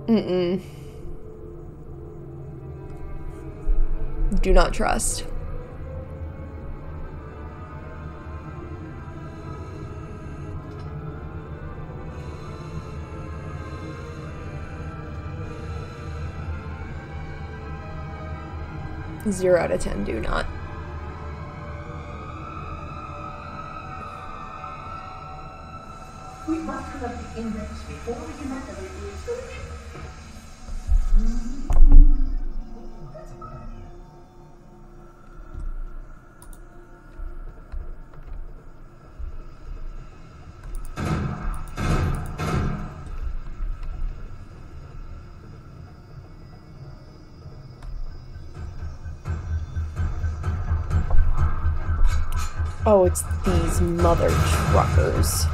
Mm-mm. Do not trust. Zero out of 10, do not. We must collect the index before we can activate the installation. That's a good idea. Oh, it's these mother truckers.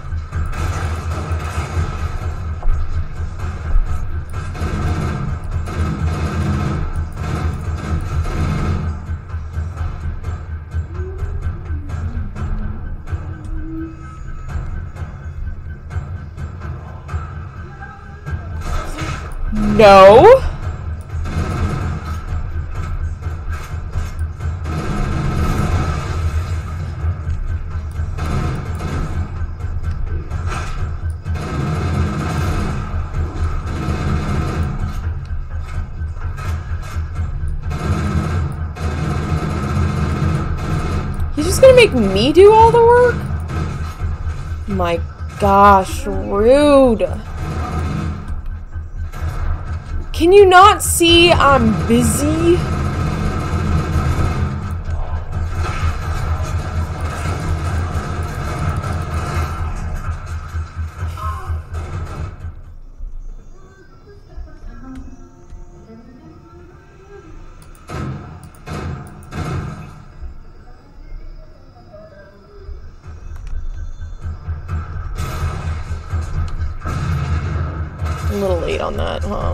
No. He's just gonna make me do all the work? My gosh, rude. Can you not see I'm busy? A little late on that, huh?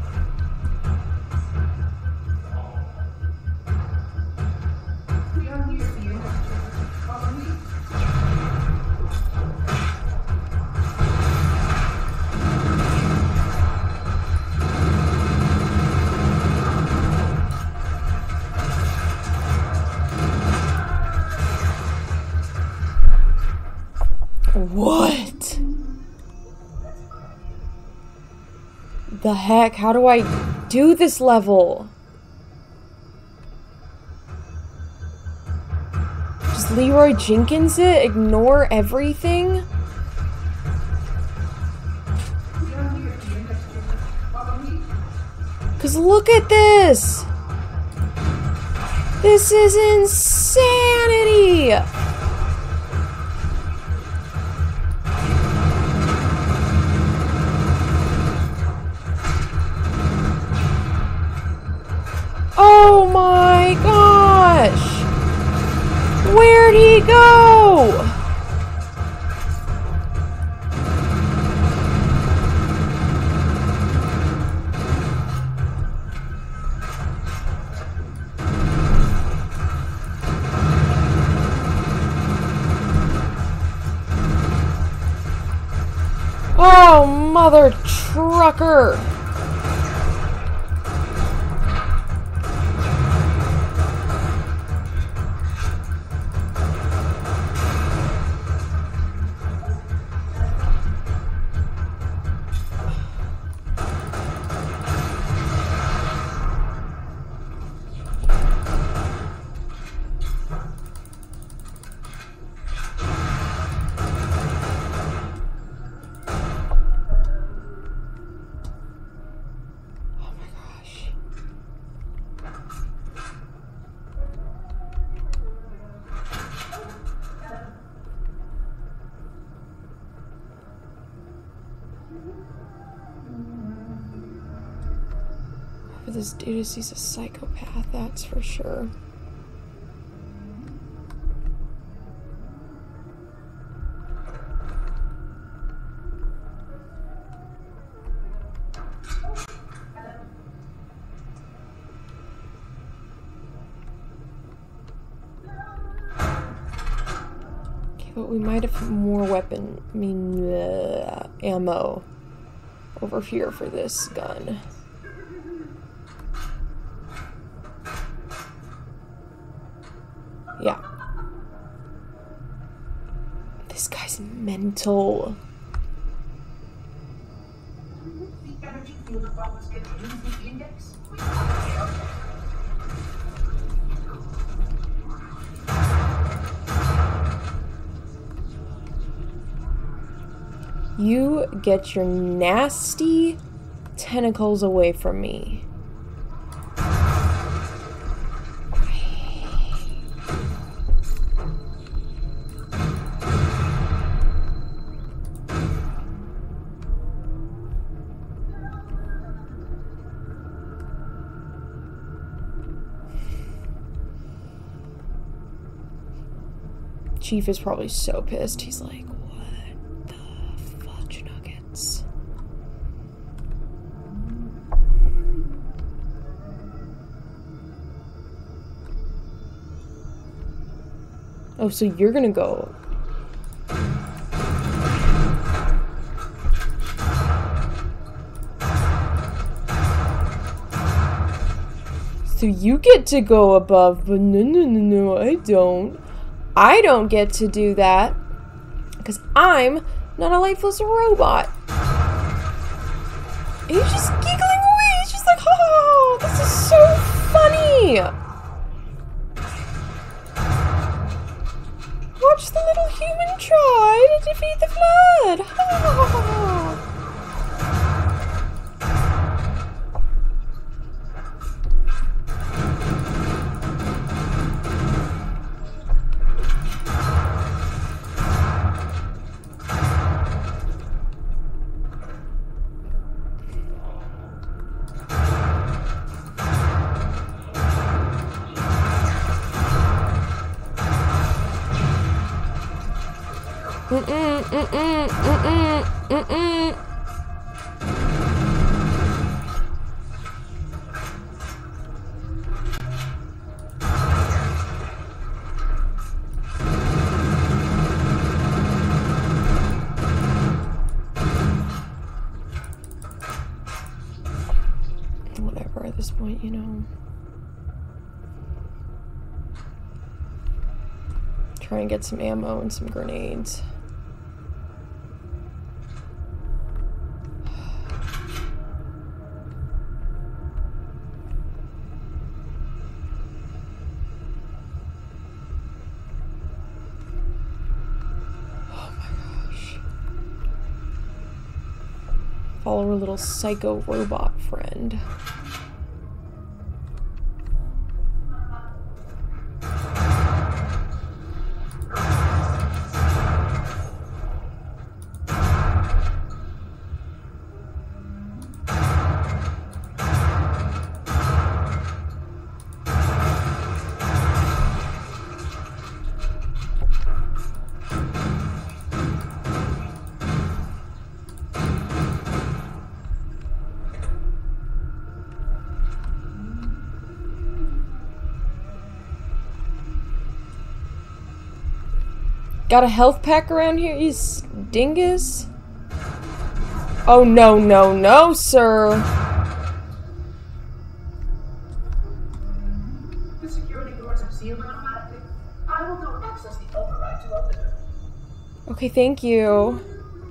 What? The heck? How do I do this level? Just Leroy Jenkins it? Ignore everything? Cause look at this! This is insanity! Oh my gosh! Where'd he go? Oh, mother trucker! This dude is, he's a psychopath, that's for sure. Okay, but we might have more ammo. over here for this gun. Yeah. This guy's mental. The energy field above us gets used with the index. You get your nasty tentacles away from me. Chief is probably so pissed. He's like, what the fudge nuggets? Oh, so you're gonna go. So you get to go above, but no, I don't. I don't get to do that because I'm not a lifeless robot. And he's just giggling away. He's just like, oh, this is so funny. Watch the little human try to defeat the flood. Ha. Whatever at this point, you know. Try and get some ammo and some grenades. Oh my gosh. Follow our little psycho robot friend. Got a health pack around here, you dingus? Oh, no, no, no, sir. The security doors are sealed automatically. I will now access the override to open them. Okay, thank you.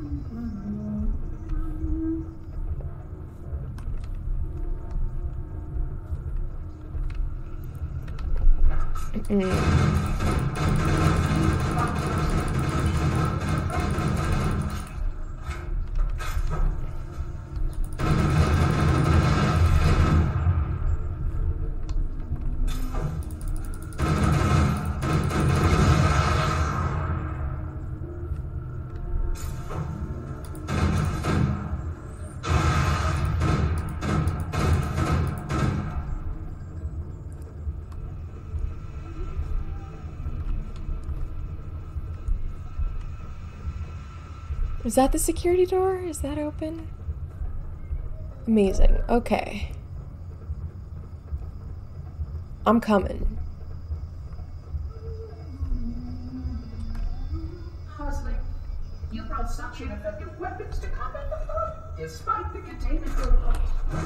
Is that the security door? Is that open? Amazing. Okay. I'm coming. How's it? You brought such ineffective weapons to combat the flood, despite the containment protocols.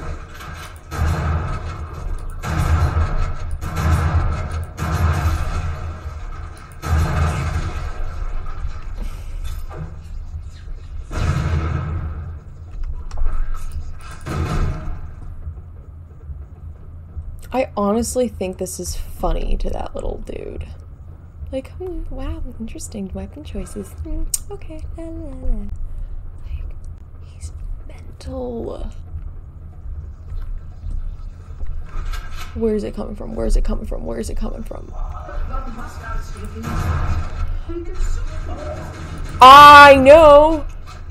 I honestly think this is funny to that little dude. Like, wow, interesting weapon choices. Okay, la, la, la. Like, he's mental. Where is it coming from? Where is it coming from? Where is it coming from? I know!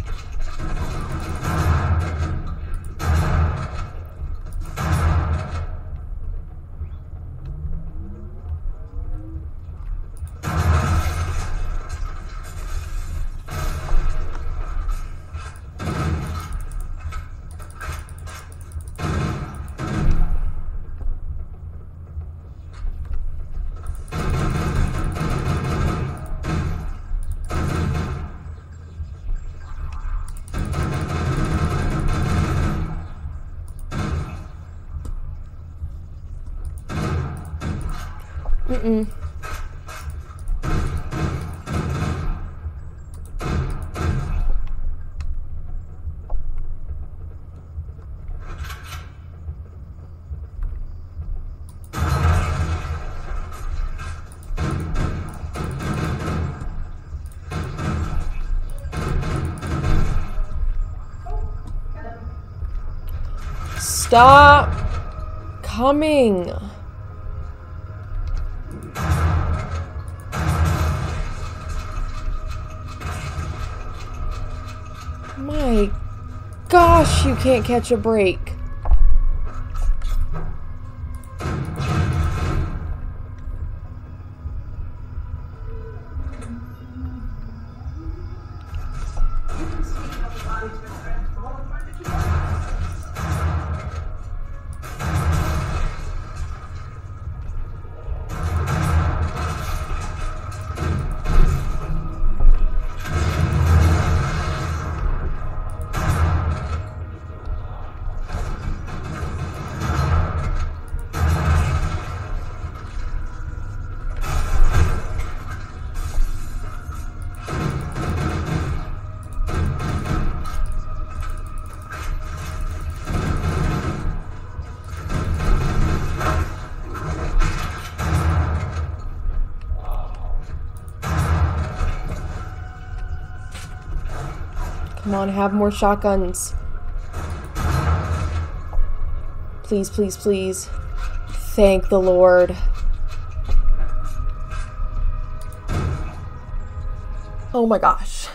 Stop coming. My gosh, you can't catch a break. Come on, have more shotguns. Please, please, please. Thank the Lord. Oh my gosh.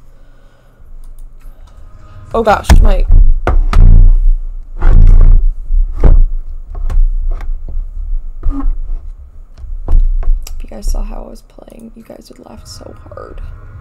Oh gosh, my... If you guys saw how I was playing, you guys would laugh so hard.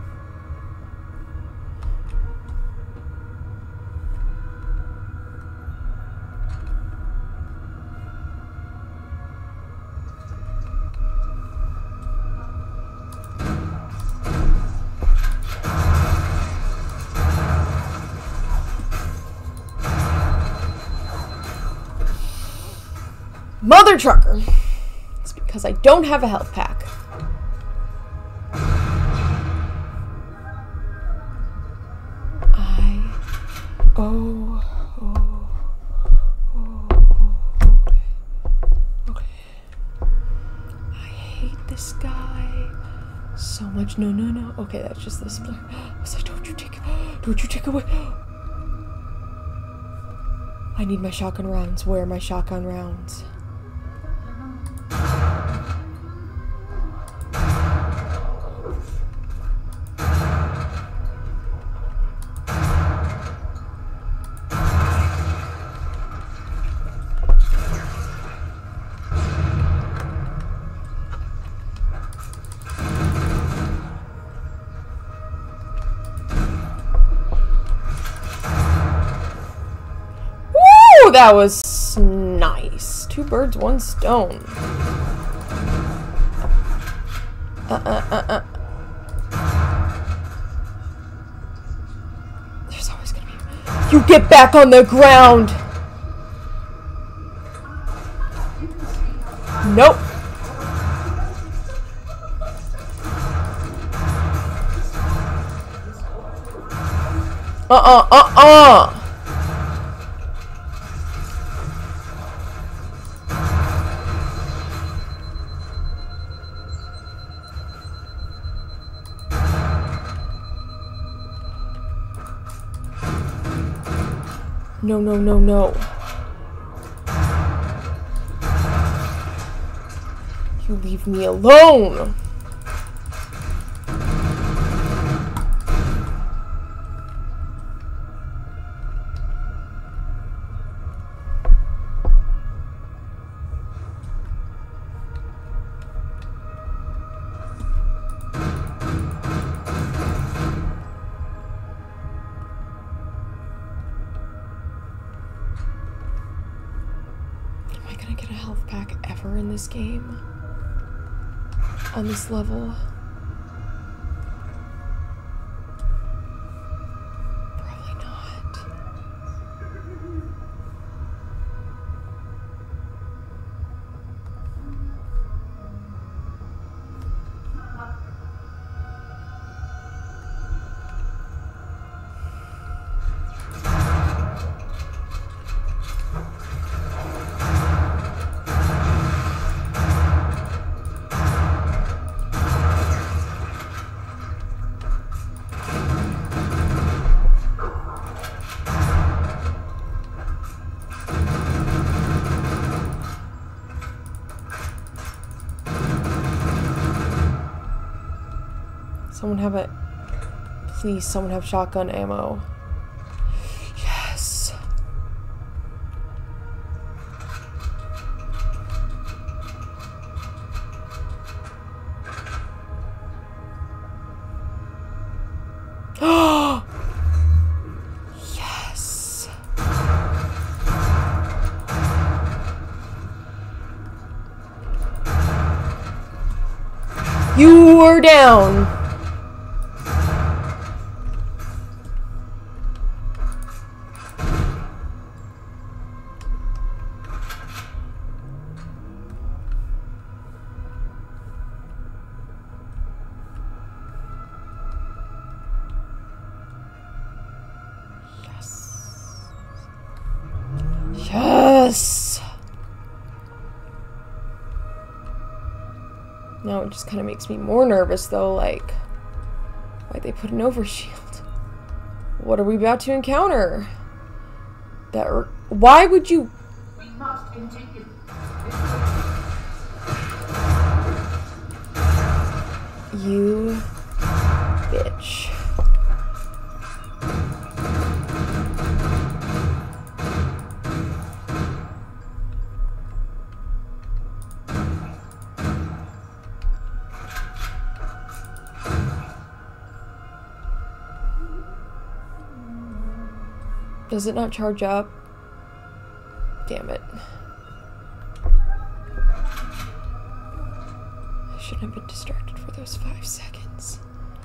Mother trucker! It's because I don't have a health pack. Okay. I hate this guy so much. No, no, no. Okay, that's just this blur. I was like, don't you take away. I need my shotgun rounds. Where are my shotgun rounds? That was nice. 2 birds, 1 stone. You get back on the ground! Nope. No, no, no, no. You leave me alone! Am I gonna get a health pack ever in this game? On this level? Probably not. Someone have it. Please, someone have shotgun ammo. Yes. Yes. You are down. Yes! Now it just kind of makes me more nervous though, like, why'd they put an overshield? What are we about to encounter? Why would you... We must continue. You bitch. Does it not charge up? Damn it. I shouldn't have been distracted for those 5 seconds.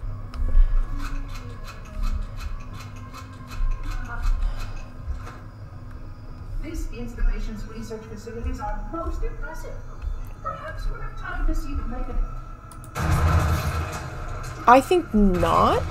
This installation's research facilities are most impressive. Perhaps we'll have time to see them later. I think not.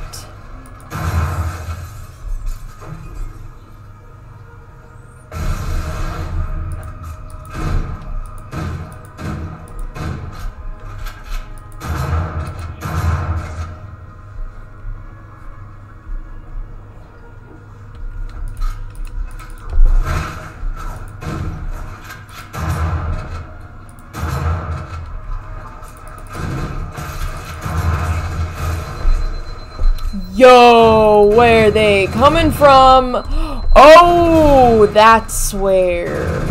Yo, where are they coming from? Oh, that's where.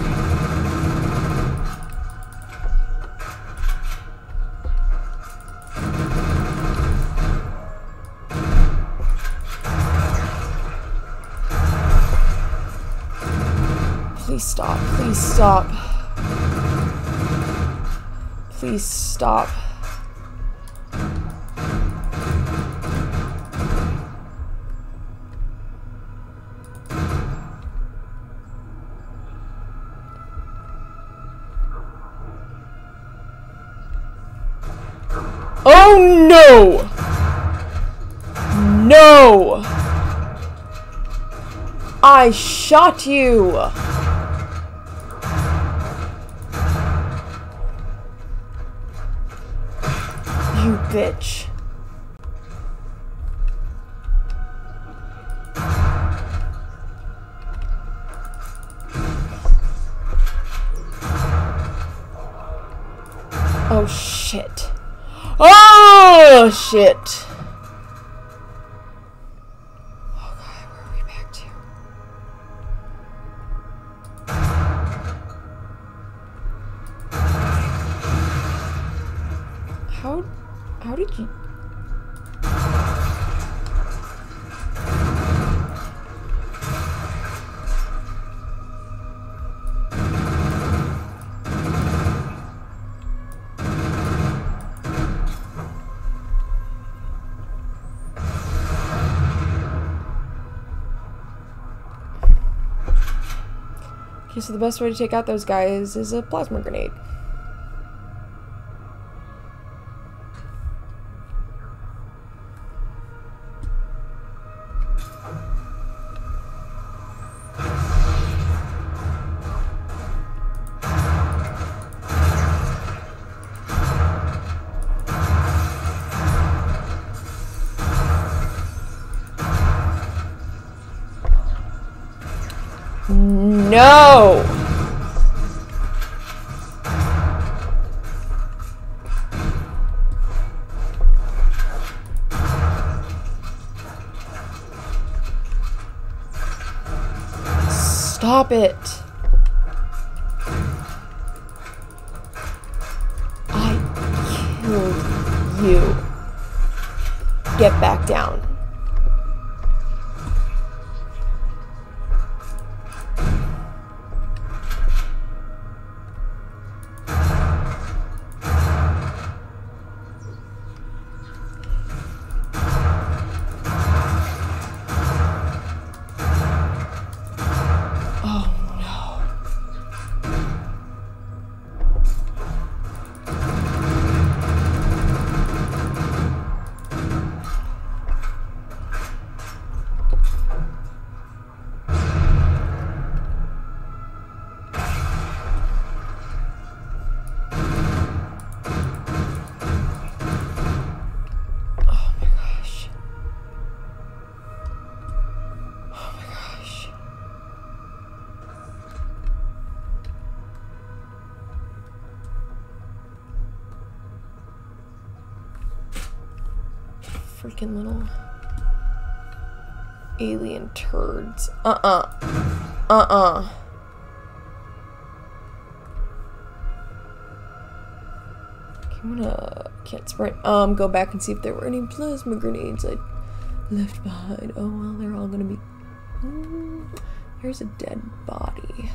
Please stop. Please stop. Please stop. No! No! I shot you! You bitch. Oh shit. Oh shit. Oh god, where are we back to? How did you... Okay, so the best way to take out those guys is a plasma grenade. No! Stop it! I killed you. Get back down. Freaking little alien turds. Can't sprint. Go back and see if there were any plasma grenades I left behind. Oh well, they're all gonna be... There's a dead body.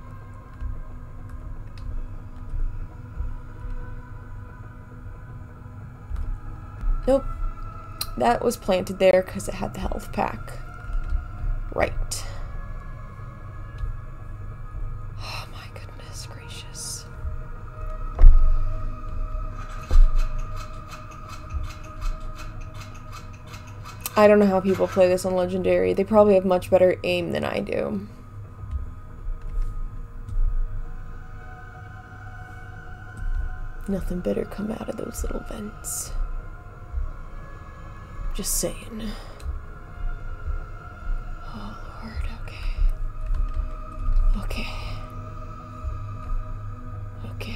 Nope. That was planted there because it had the health pack. Right. Oh my goodness gracious. I don't know how people play this on Legendary. They probably have much better aim than I do. Nothing better come out of those little vents. Just saying. Oh Lord, okay. Okay. Okay.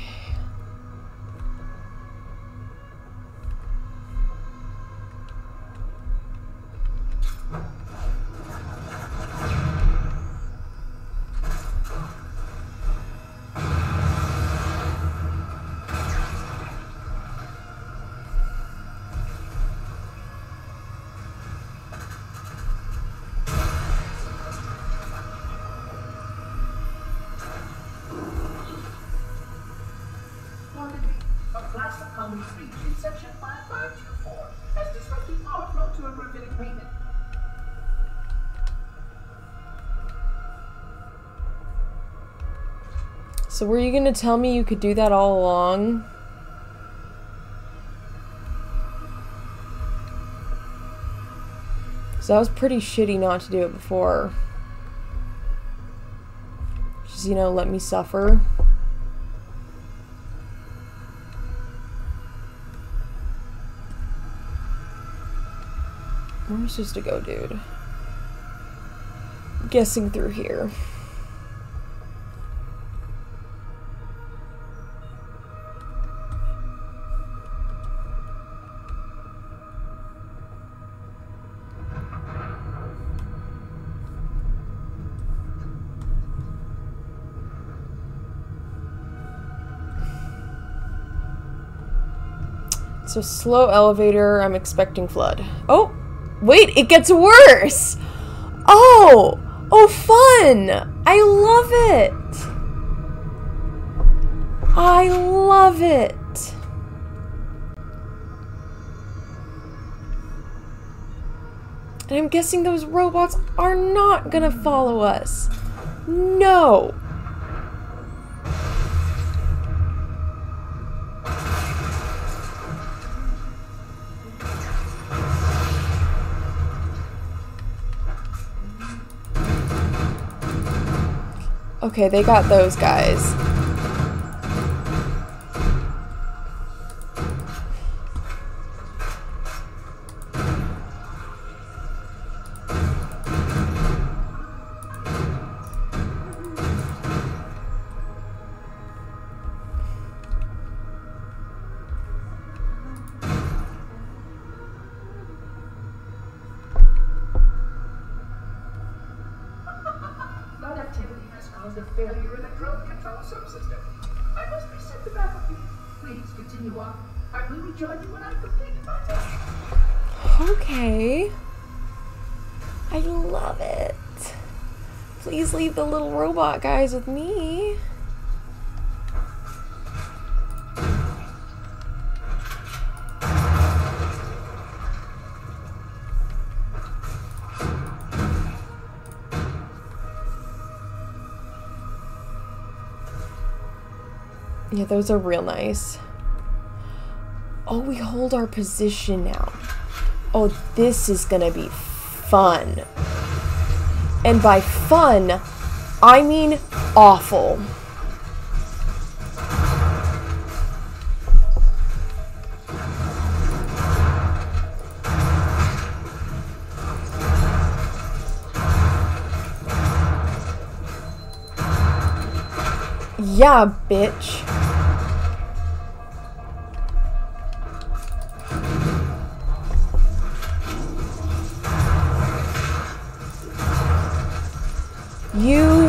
So were you gonna tell me you could do that all along? So that was pretty shitty not to do it before. Just, you know, let me suffer. Where am I supposed to go, dude? I'm guessing through here. So slow elevator, I'm expecting flood. Oh, wait, it gets worse! Oh! Oh, fun! I love it! I love it! And I'm guessing those robots are not gonna follow us. No! Okay, they got those guys. Flood activity has caused a failure in the drone control subsystem. I must reset the backup unit. Please continue on. I will rejoin you when I've completed my task. Okay. I love it. Please leave the little robot guys with me. Yeah, those are real nice. Oh, we hold our position now. Oh, this is gonna be fun. And by fun, I mean awful. Yeah, bitch. You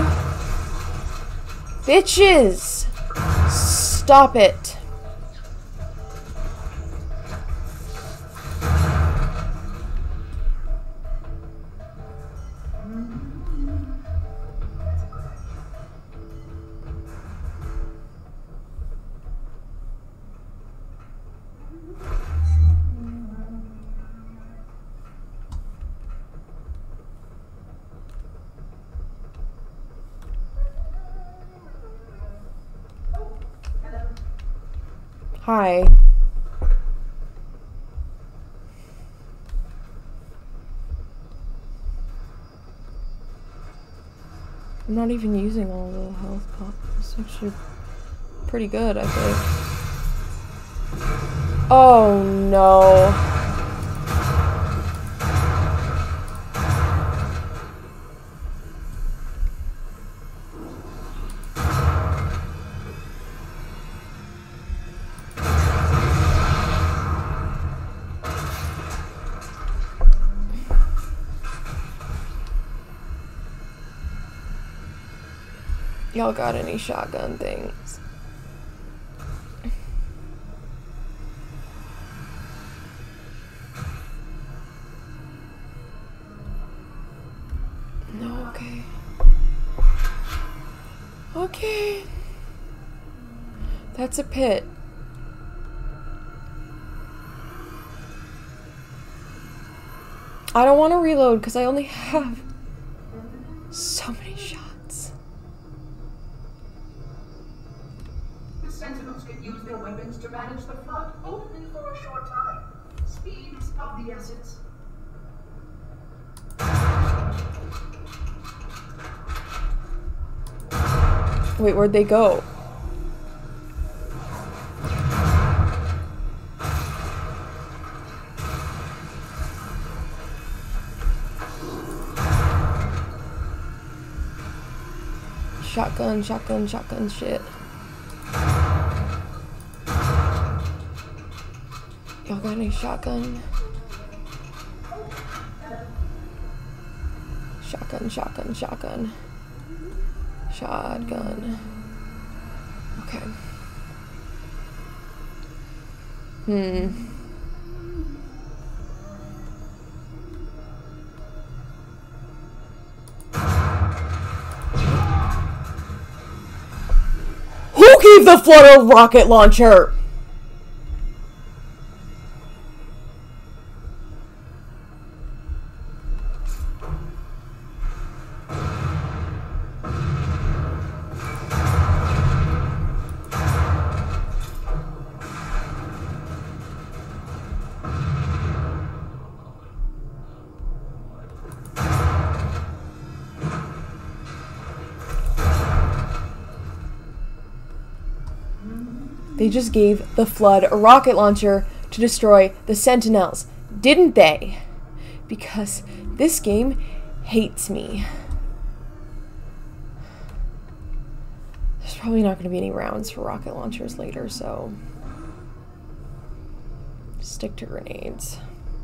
bitches! Stop it. Hi. I'm not even using all the health pots. It's actually pretty good, I think. Oh no. Y'all got any shotgun things? No, okay. Okay. That's a pit. I don't want to reload because I only have so many shots. The Sentinels can use their weapons to manage the flood only for a short time. Speed is of the essence. Wait, where'd they go? Shotgun, shotgun, shotgun shit. Y'all got any shotgun? Shotgun, shotgun, shotgun. Shotgun. Okay. Who gave the Flood a rocket launcher? They just gave the Flood a rocket launcher to destroy the Sentinels, didn't they? Because this game hates me. There's probably not going to be any rounds for rocket launchers later, so stick to grenades.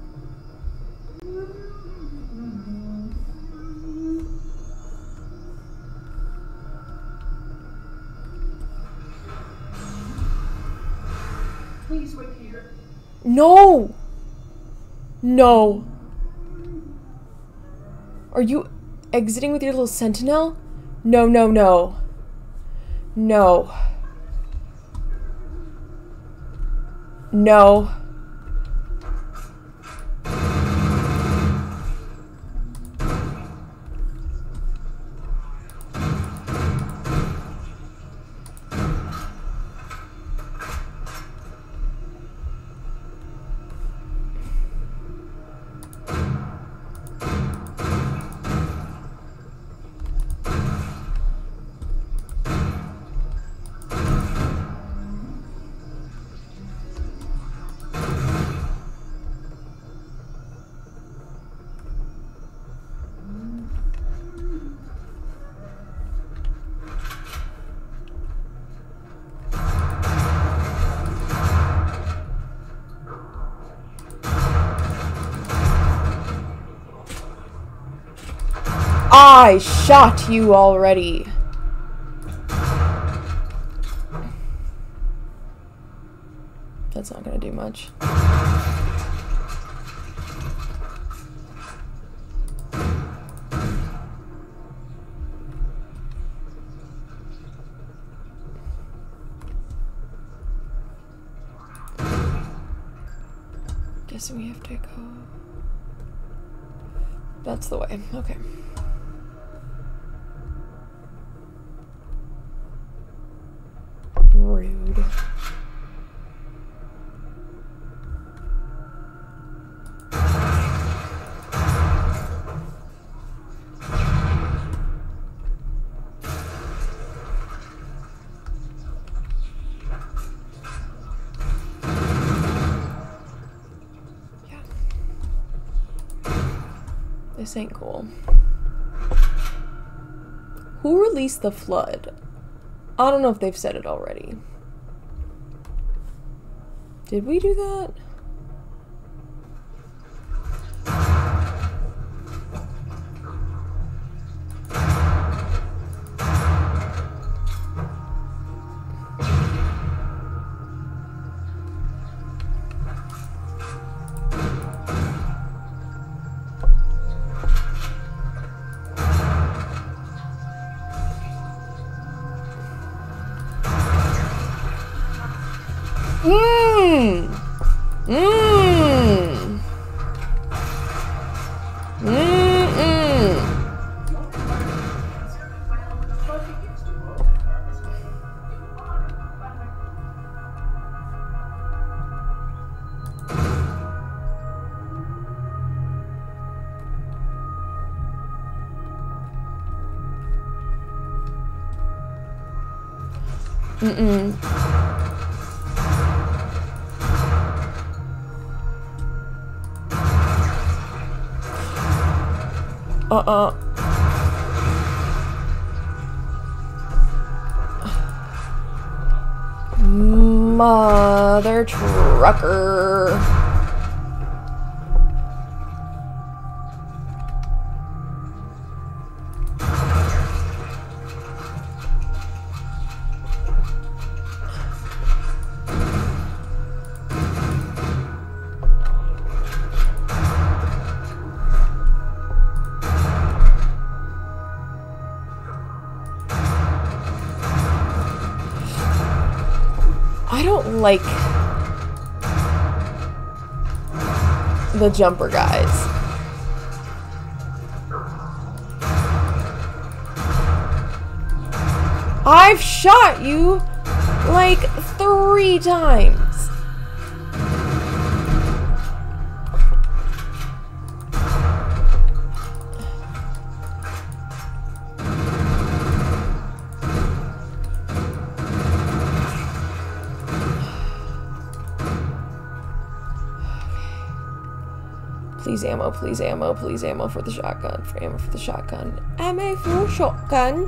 Please wait here. No! No. Are you exiting with your little sentinel? No, no, no. No. No. I shot you already. That's not gonna do much. Guessing we have to go. That's the way. Okay. Rude. Yeah. This ain't cool. Who released the Flood? I don't know if they've said it already. Did we do that? Mm-mm. Mother trucker. I don't like the jumper guys. I've shot you like 3 times. Please ammo, please ammo, please ammo for the shotgun. For ammo for the shotgun. Ammo for shotgun.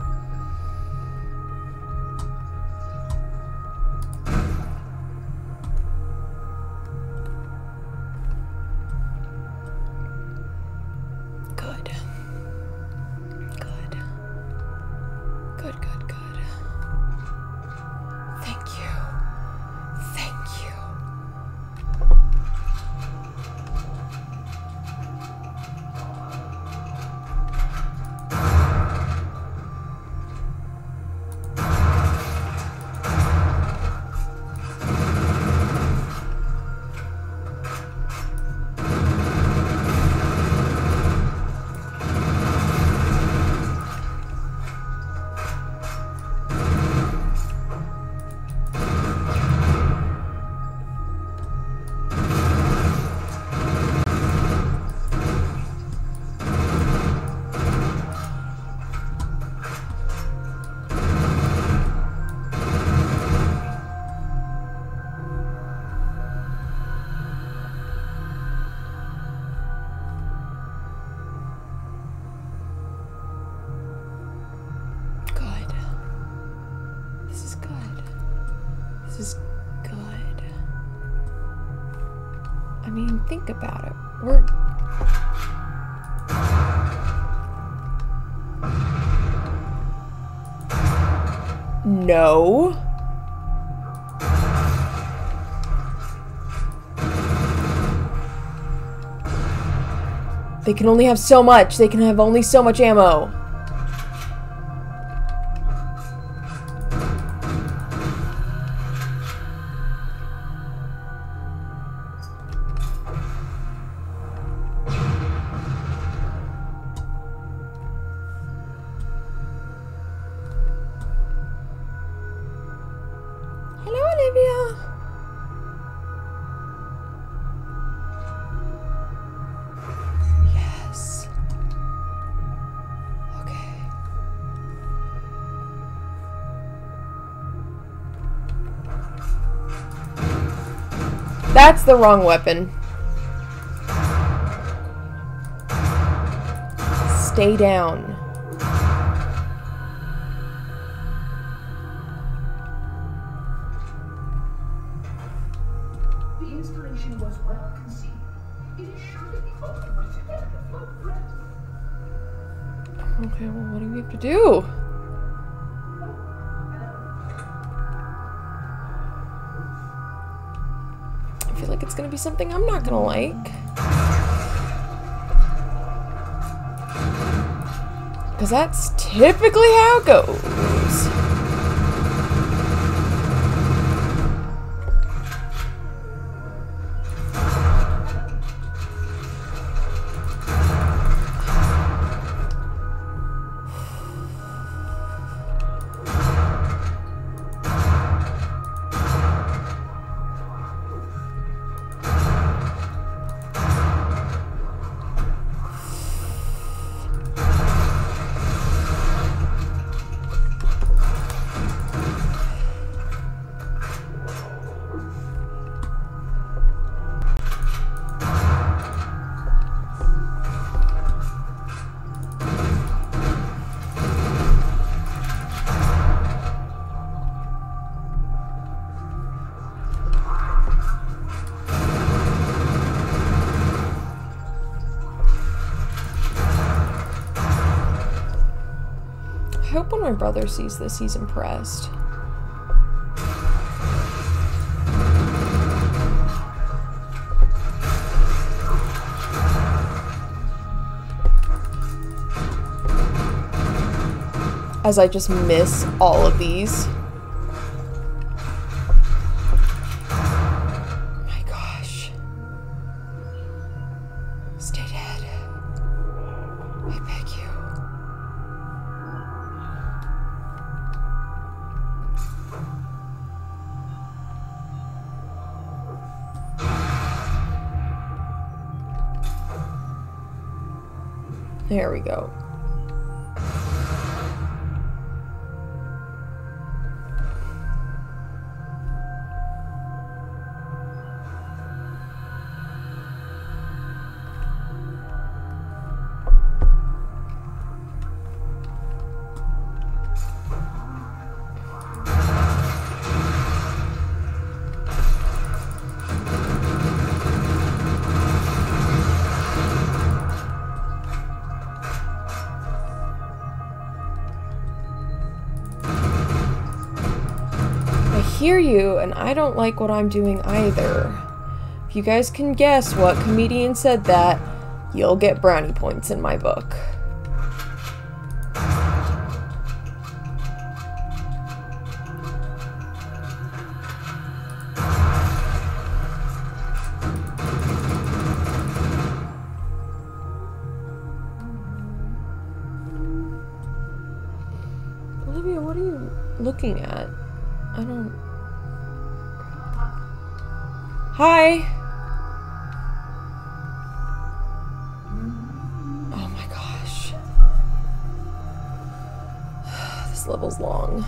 Good. Good. Good, good, good. Thank you. Thank you. This is good. I mean, think about it. We're... No. They can only have so much. They can have only so much ammo. That's the wrong weapon. Stay down. The installation was well conceived. It is surely the ultimate anti-float threat. Okay, well, what do we have to do? I feel like it's gonna be something I'm not gonna like. Because that's typically how it goes. hope when my brother sees this, he's impressed. As I just miss all of these. My gosh. Stay dead. I beg you. There we go. Hear you, and I don't like what I'm doing either. If you guys can guess what comedian said that, you'll get brownie points in my book. Olivia, what are you looking at? I don't... Hi! Oh my gosh. This level's long.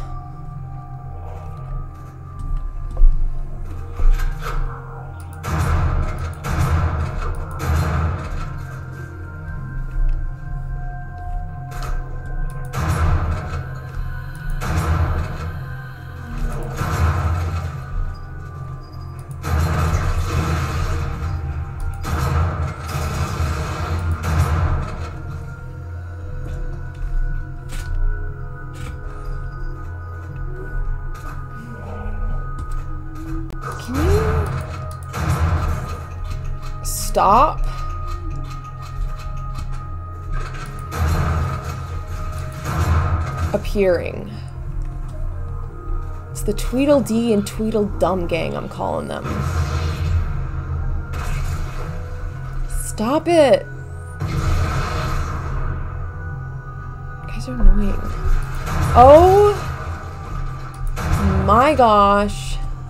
Stop. Appearing. It's the Tweedledee and Tweedledum gang, I'm calling them. Stop it. You guys are annoying. Oh my gosh.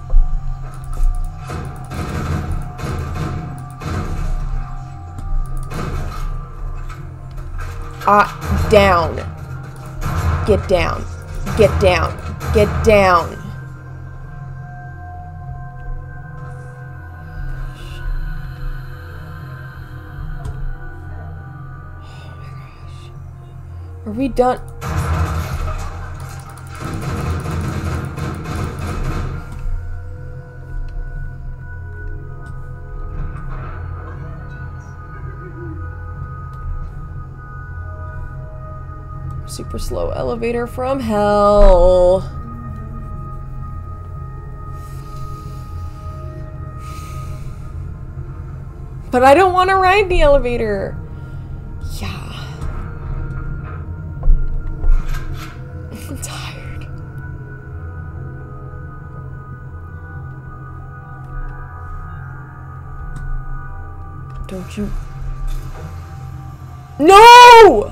Down. Get down. Get down. Get down. Oh my gosh. Are we done? Super slow elevator from hell. But I don't want to ride the elevator. Yeah. I'm tired. Don't you... No!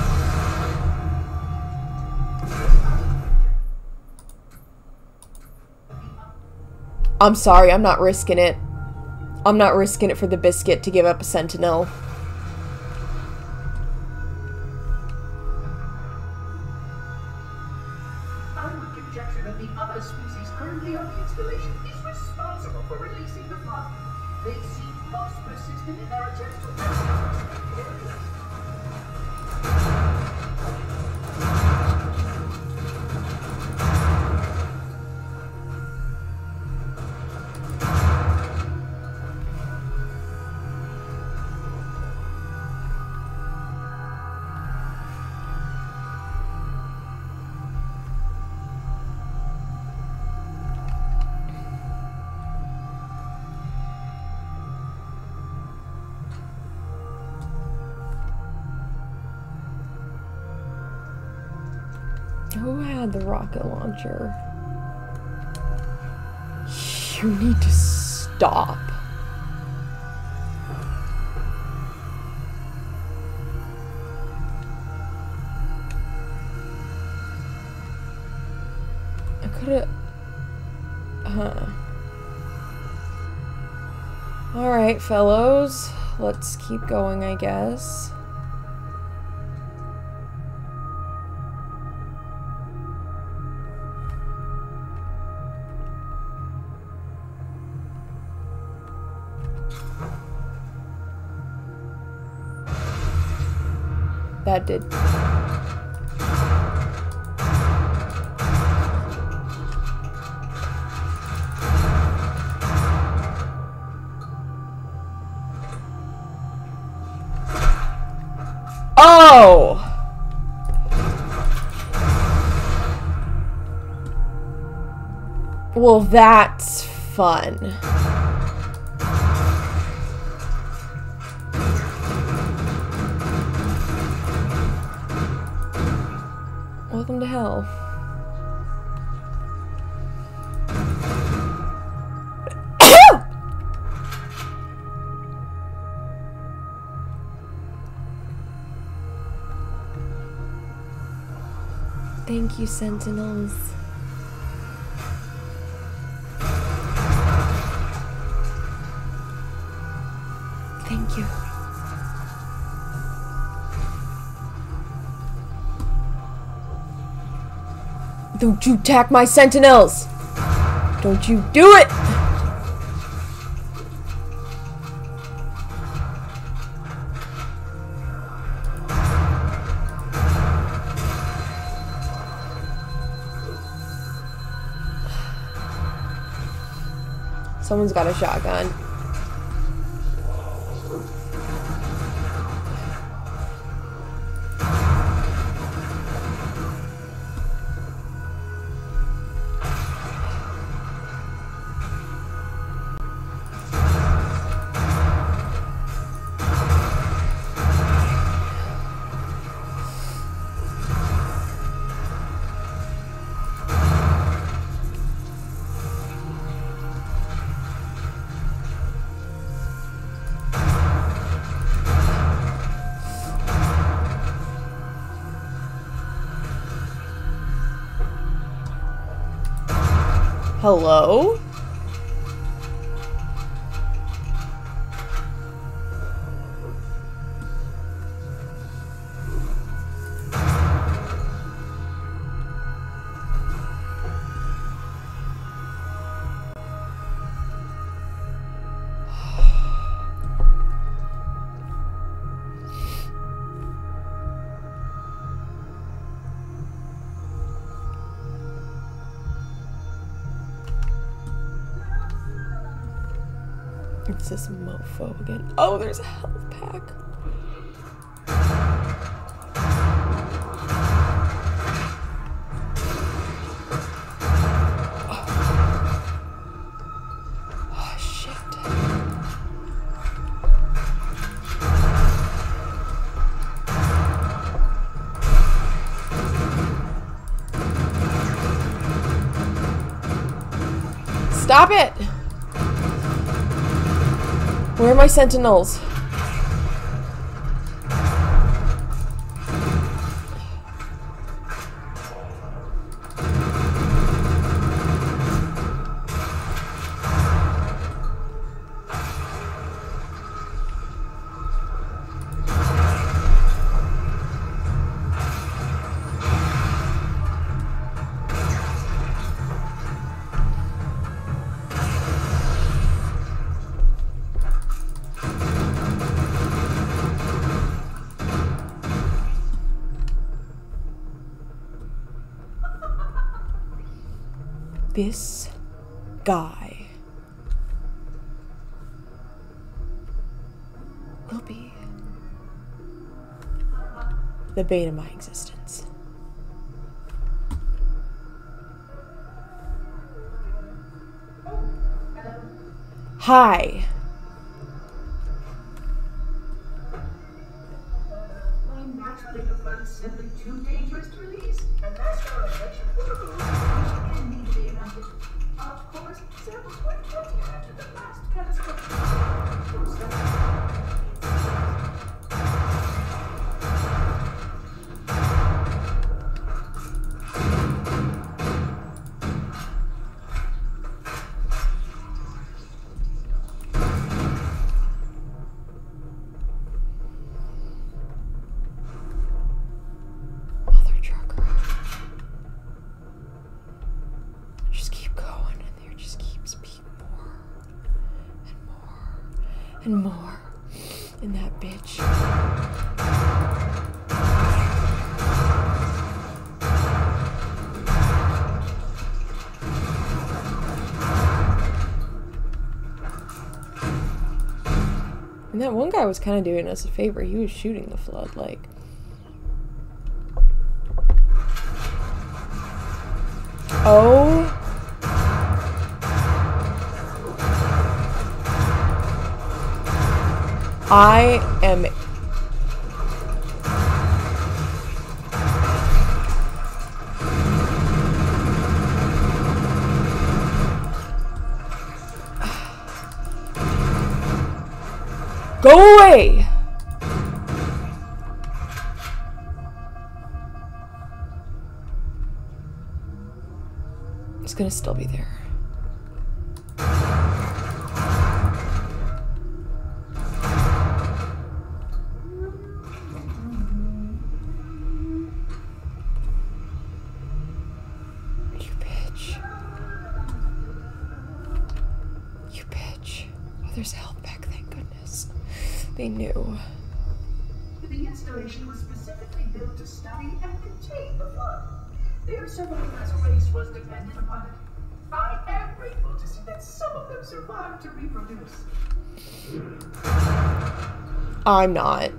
I'm sorry, I'm not risking it. I'm not risking it for the biscuit to give up a sentinel. I would conjecture that the other species currently on the installation is responsible for releasing the flood. They seem most persistent in their attempts to access the area. Who had the rocket launcher? You need to stop. I could've... Alright, fellows. Let's keep going, I guess. That did. Oh! Well, that's fun. Welcome to hell. Thank you, Sentinels. Thank you. Don't you attack my Sentinels! Don't you do it! Someone's got a shotgun. Hello? It's this mofo again. Oh, there's a health pack. Oh, shit. Stop it! Where are my Sentinels? This guy will be the bane of my existence. Hi. My matchmaker but it's simply too dangerous to release. And that's why I mentioned Waterloo, which again need to be enacted. Of course, samples were taken after the last catastrophe. And more in that bitch. And that one guy was kind of doing us a favor. He was shooting the flood, like. Oh. I am go away. It's gonna still be there. There's help back, thank goodness. They knew. The installation was specifically built to study and contain the flood. Their survival as a race was dependent upon it. I am grateful to see that some of them survived to reproduce. I'm not.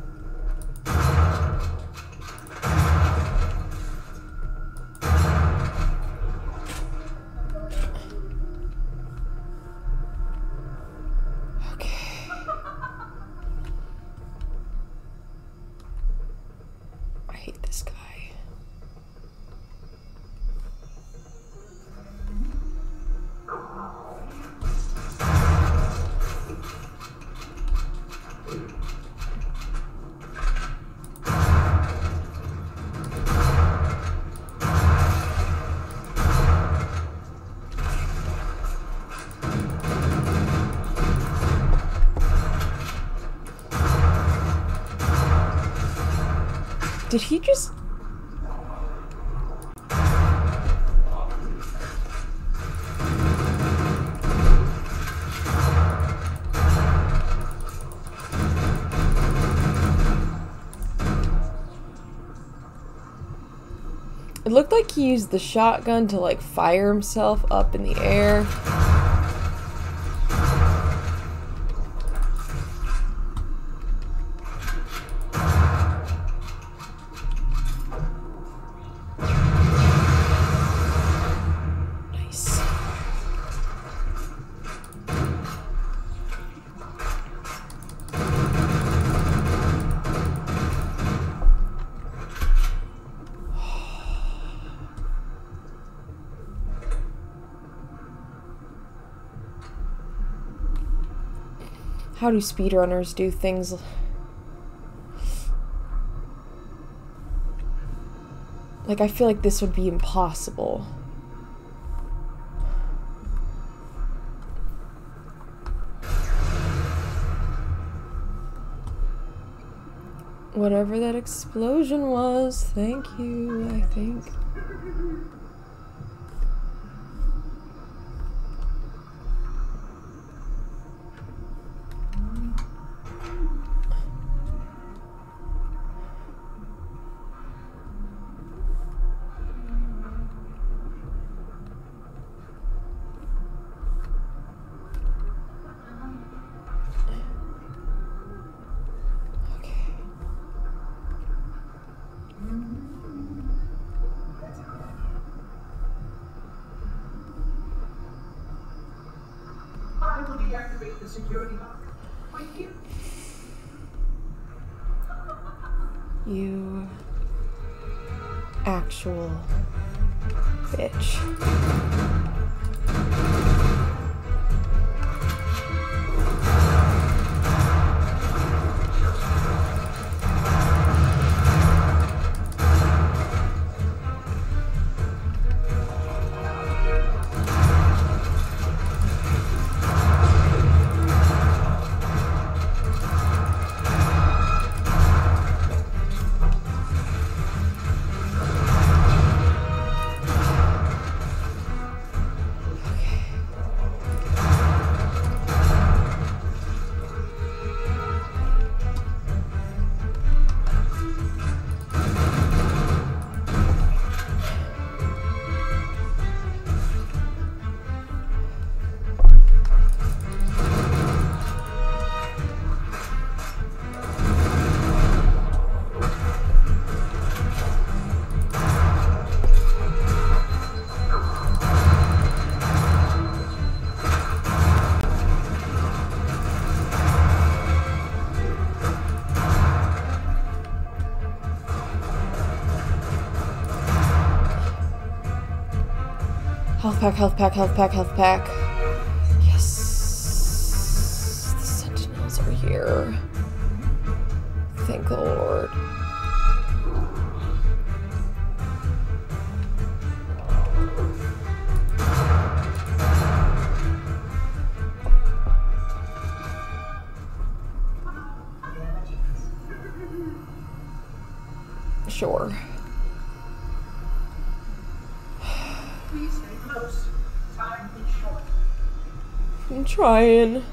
Did he just... It looked like he used the shotgun to like fire himself up in the air. How do speedrunners do things? Like, I feel like this would be impossible. Whatever that explosion was, thank you, I think. I will deactivate the security lock. Wait here. You actual bitch. Health pack, health pack, health pack, health pack. Yes. The sentinels are here. Thank the Lord. Sure. Please stay close. Time is short. I'm trying.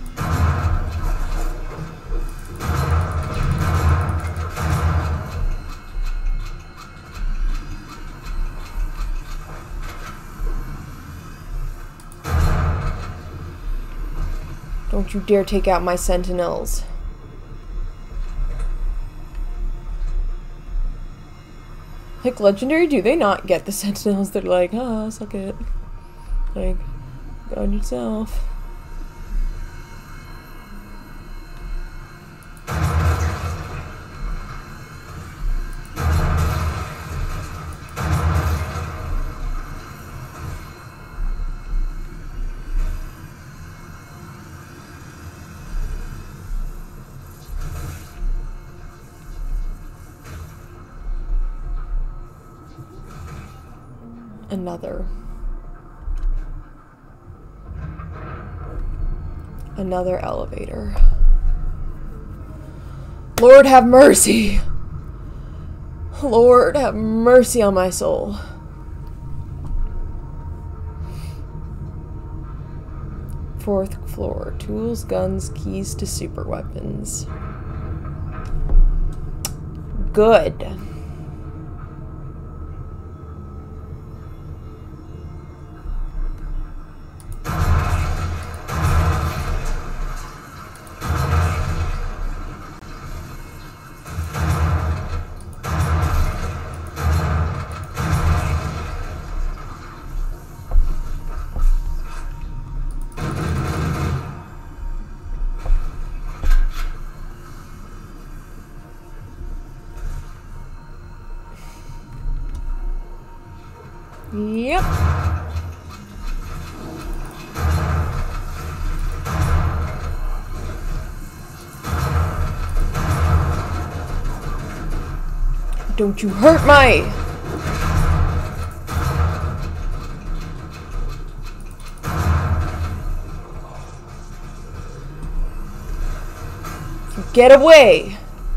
Don't you dare take out my sentinels. Like, Legendary, do they not get the sentinels? They're like, oh, suck it. Like, go on yourself. Another elevator. Lord have mercy. Lord have mercy on my soul. Fourth floor. Tools, guns, keys to super weapons. Good. Yep. Don't you hurt my... Get away!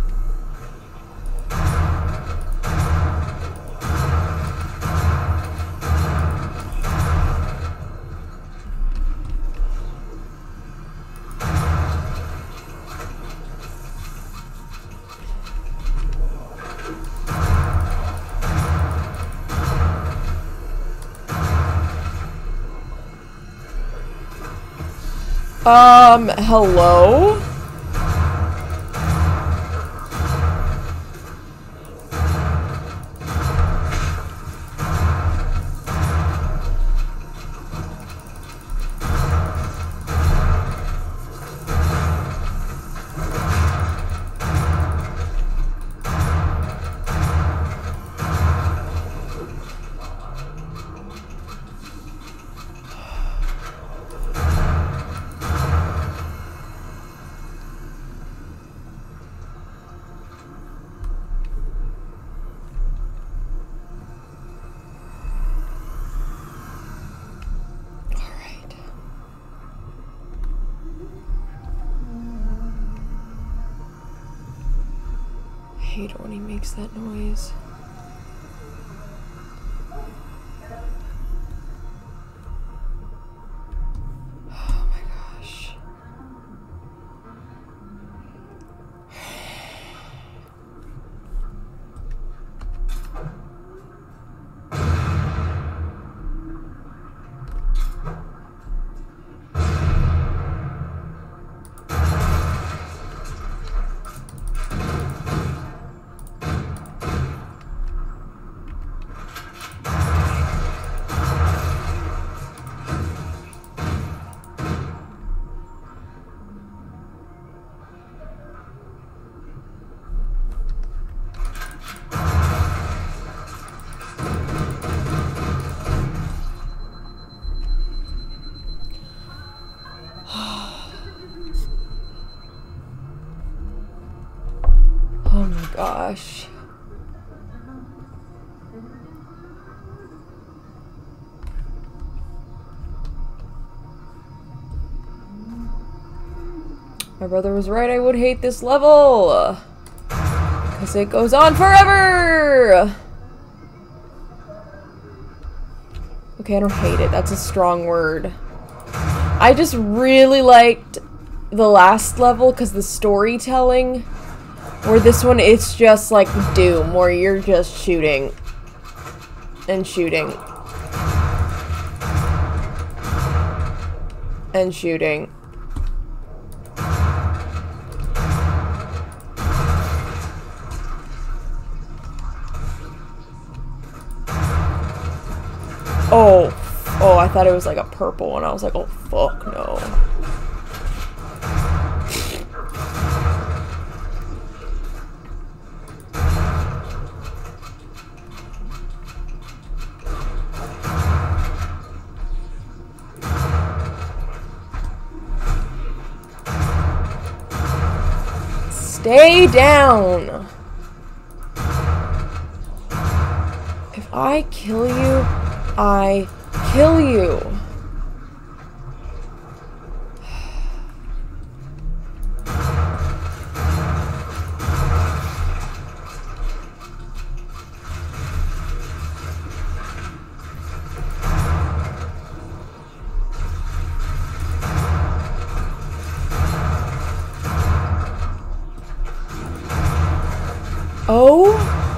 Hello? hate it when he makes that noise. Oh my gosh. Oh my gosh. My brother was right, I would hate this level. Because it goes on forever! Okay, I don't hate it. That's a strong word. I just really liked the last level because the storytelling, where this one it's just like Doom, where you're just shooting and shooting and shooting. Oh, I thought it was like a purple one. I was like, oh, fuck no. Stay down. If I kill you, I kill you. Oh.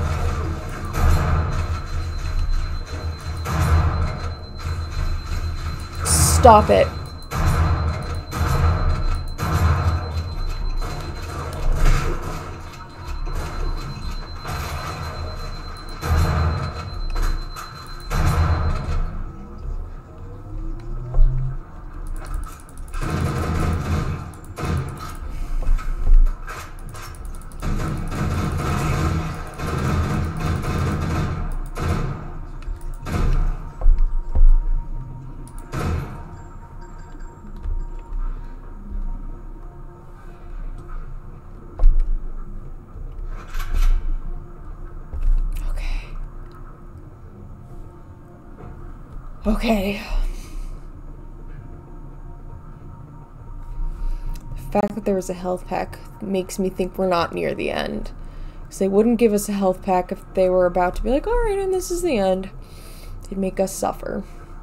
Stop it. Okay. The fact that there was a health pack makes me think we're not near the end. Because they wouldn't give us a health pack if they were about to be like, alright, and this is the end. They'd make us suffer.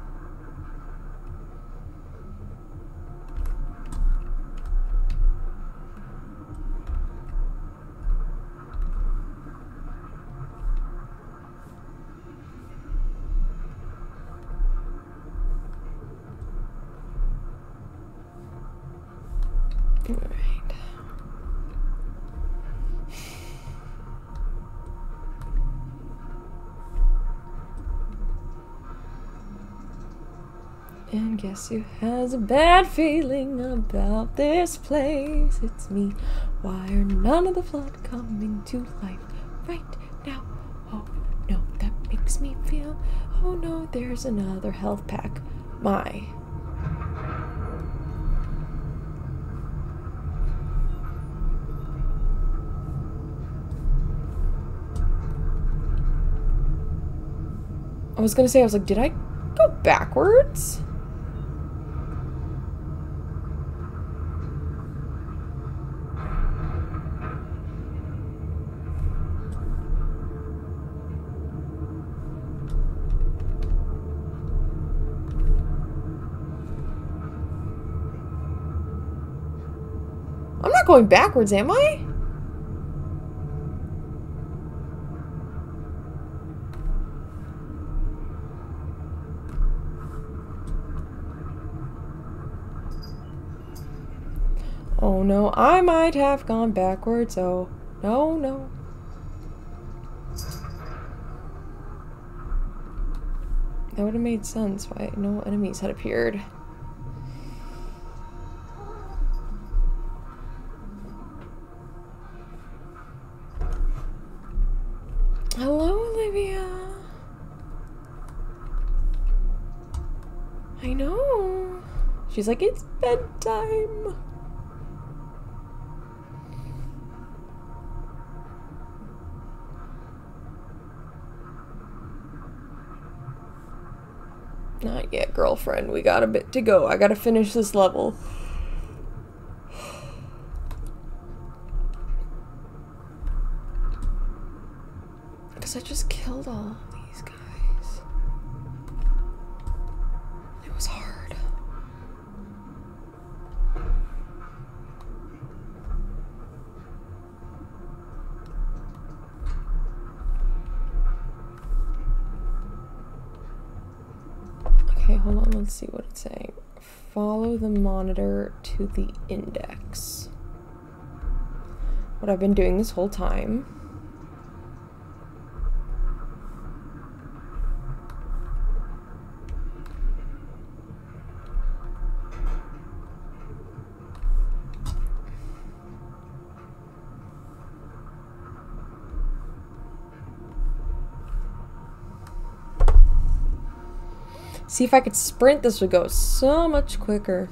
And guess who has a bad feeling about this place? It's me. Why are none of the flood coming to life right now? Oh no, that makes me feel. Oh no, there's another health pack. My. I was gonna say, I was like, did I go backwards? not going backwards, am I? Oh no, I might have gone backwards. Oh, no, no. That would have made sense why no enemies had appeared. Hello, Olivia. I know. She's like, it's bedtime. Not yet, girlfriend. We got a bit to go. I gotta finish this level. Because I just killed all of these guys. It was hard. Okay, hold on, let's see what it's saying. Follow the monitor to the index. What I've been doing this whole time. See, if I could sprint, this would go so much quicker.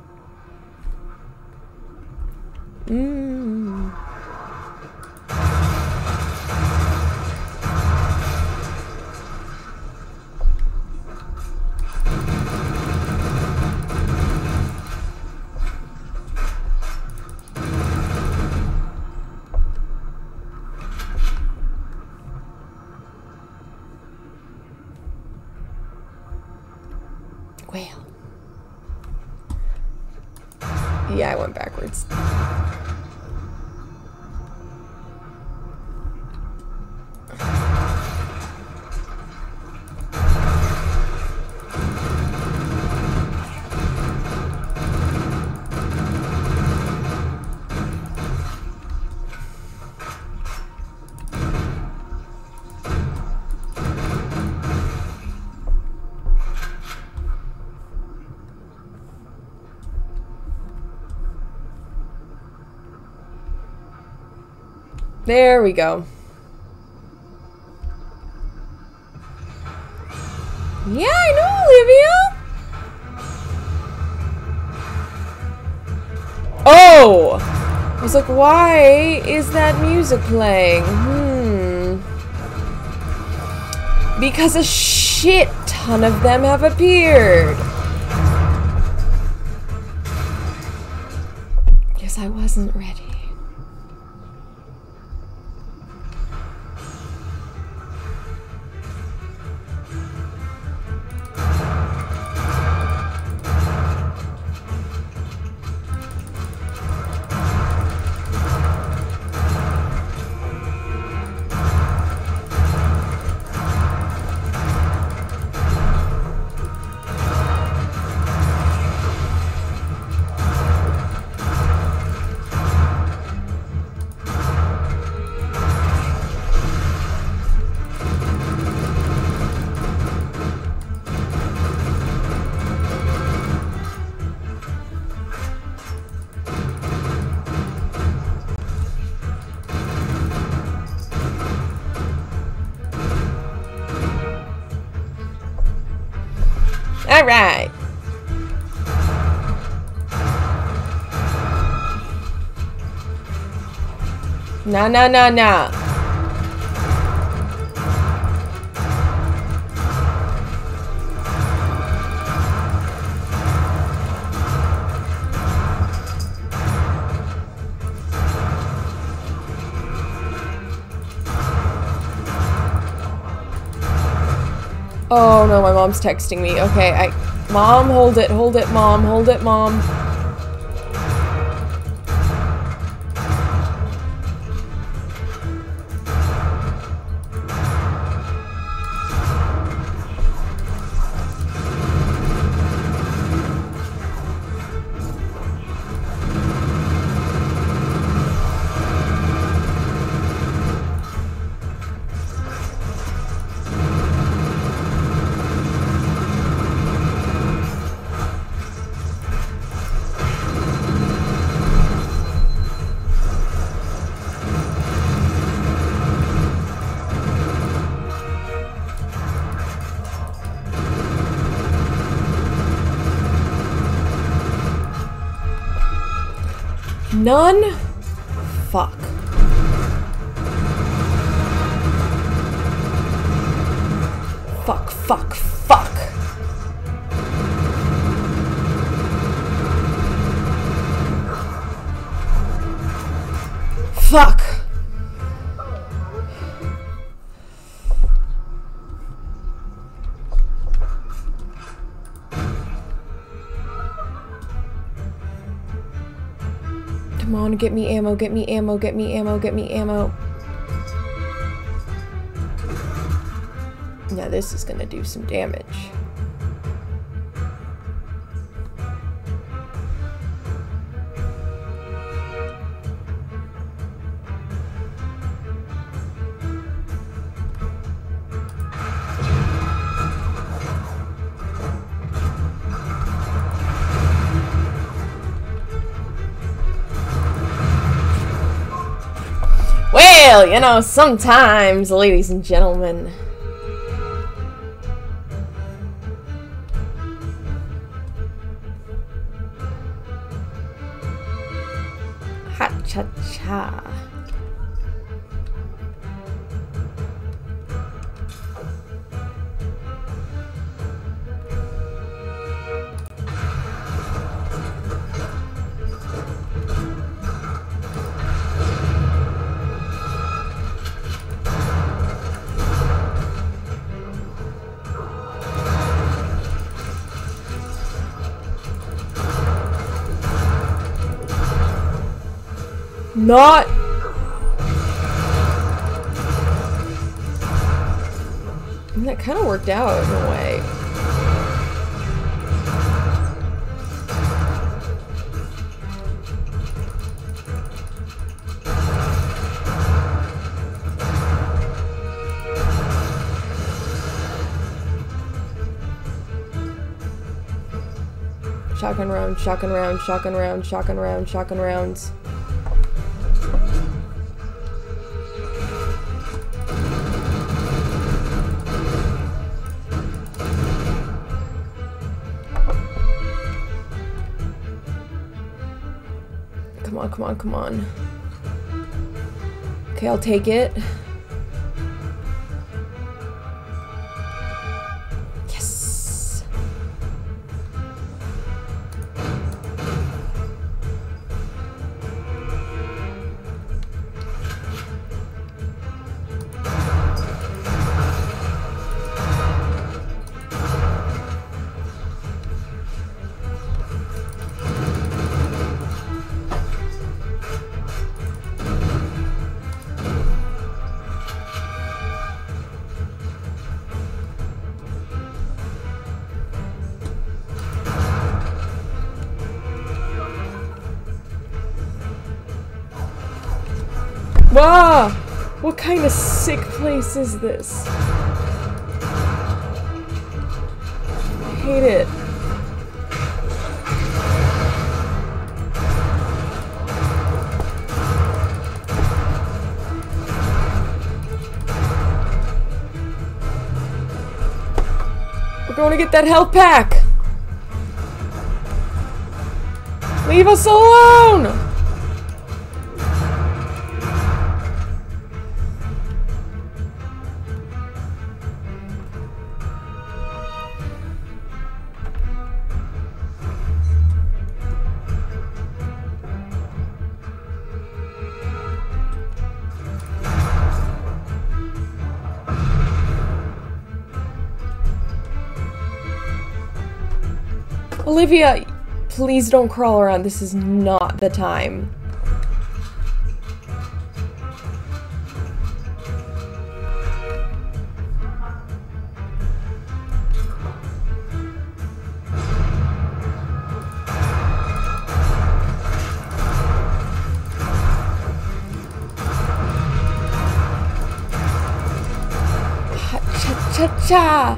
Well. Yeah, I went backwards. There we go. Yeah, I know, Olivia. Oh! I was like, why is that music playing? Because a shit ton of them have appeared. Guess I wasn't ready. All right. Nah, nah, nah, nah. Oh no, my mom's texting me. Okay, Mom, hold it, Mom, hold it, Mom. None? Fuck. Fuck, fuck, fuck. Fuck. Come on, get me ammo, get me ammo, get me ammo, get me ammo. Now this is gonna do some damage. Well, you know, sometimes, ladies and gentlemen. Ha-cha-cha. Not. And that kind of worked out in a way. Shotgun round, shotgun round, shotgun round, shotgun round, shotgun rounds. Come on, come on, come on. Okay, I'll take it. Yes. Wow! What kind of sick place is this? I hate it. We're going to get that health pack! Leave us alone! Olivia, please don't crawl around. This is not the time. Cha-cha-cha!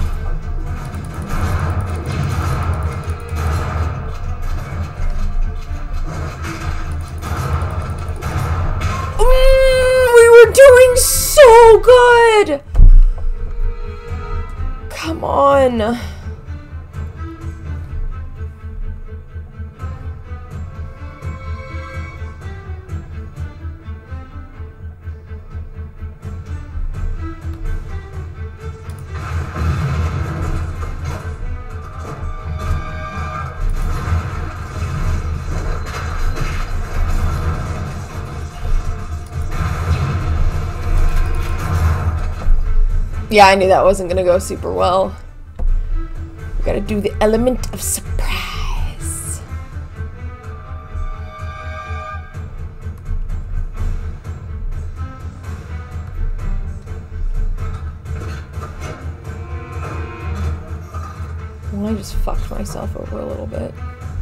Doing so good! Come on. Yeah, I knew that wasn't gonna go super well. We gotta do the element of surprise. Well, I just fucked myself over a little bit.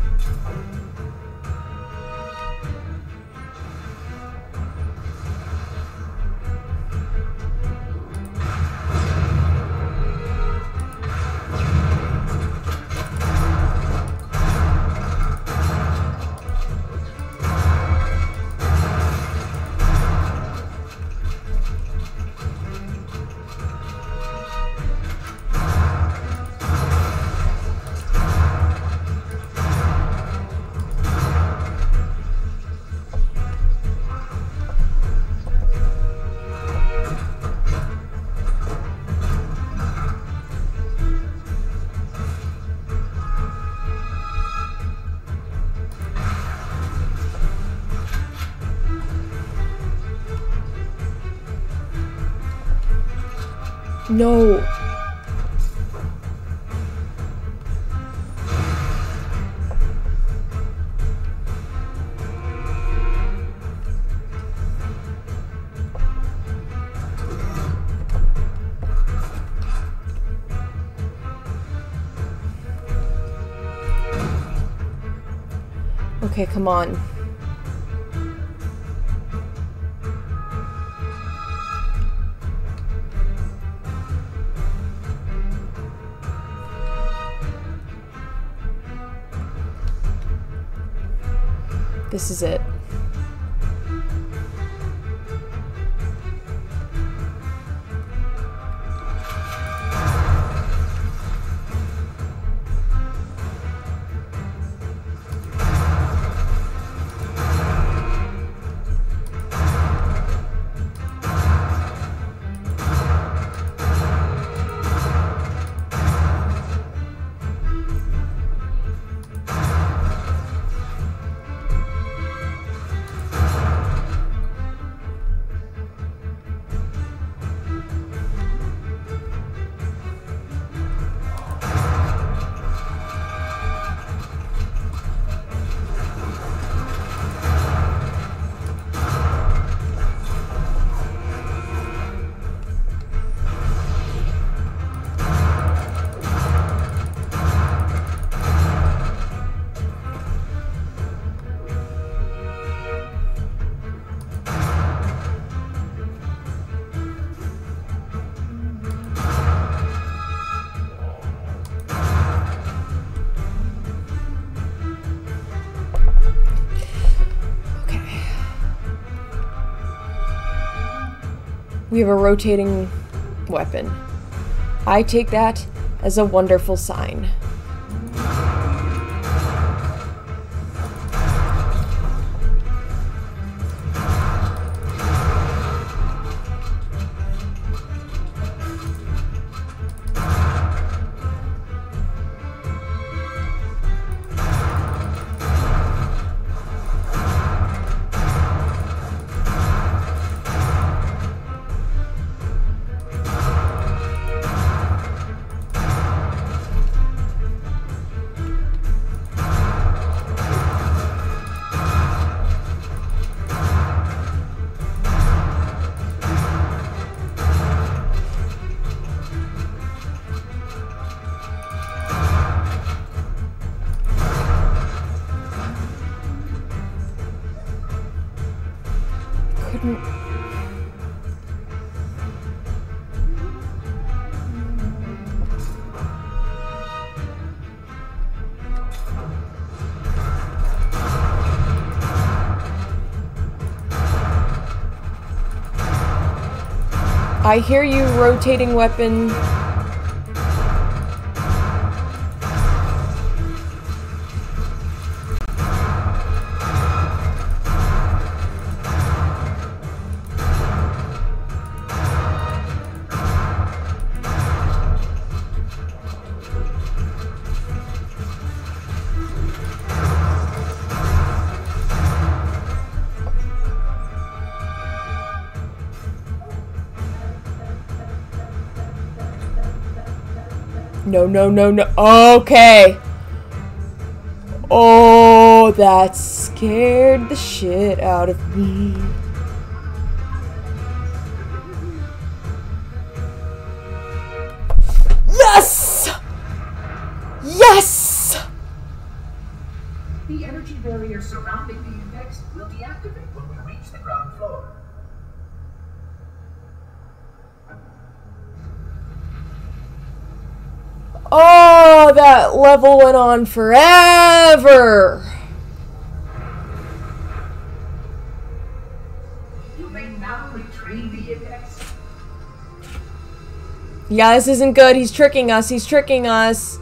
No. Okay, come on. This is it. We have a rotating weapon. I take that as a wonderful sign. I hear you, rotating weapon. No, no, no, no. Okay. Oh, that scared the shit out of me. Yes! Yes! The energy barrier surrounding the index will deactivate when we reach the ground floor. Oh, that level went on forever. You may now retrieve the index. Yeah, this isn't good. He's tricking us. He's tricking us.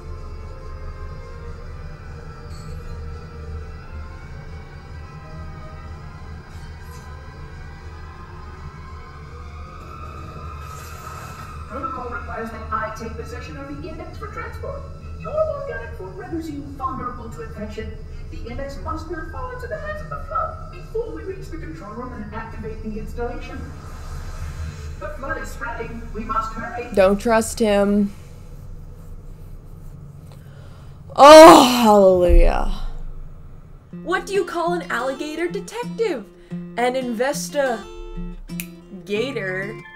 Protocol requires that I take possession of the index for transport. Your organic food renders you vulnerable to infection. The index must not fall into the hands of the Flood before we reach the control room and activate the installation. The Flood is spreading. We must hurry. Don't trust him. Oh, hallelujah. What do you call an alligator detective? An investigator.